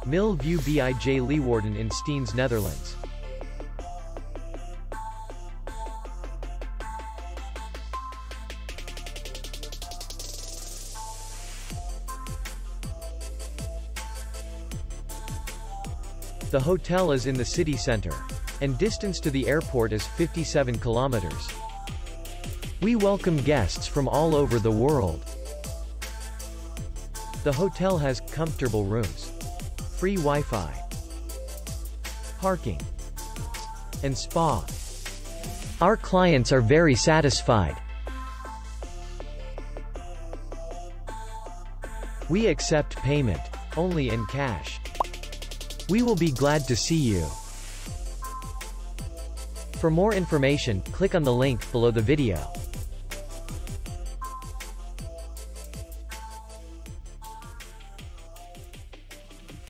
Mill View bij Leeuwarden in Stiens, Netherlands. The hotel is in the city center, and distance to the airport is 57 kilometers. We welcome guests from all over the world. The hotel has comfortable rooms, free Wi-Fi, parking, and spa. Our clients are very satisfied. We accept payment only in cash. We will be glad to see you. For more information, click on the link below the video.